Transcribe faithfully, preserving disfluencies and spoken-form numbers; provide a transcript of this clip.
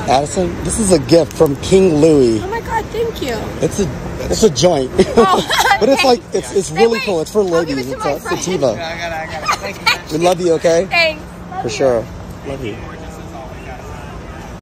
Addison, this is a gift from King Louis. Oh my God, thank you. It's a it's a joint. Oh, but it's like it's it's Hey, really wait. cool. It's for I'll give ladies. it to It's my a friend. sativa. I got it, I got it. Thank you. We love you, okay? Thanks. Love For you. sure. Love you.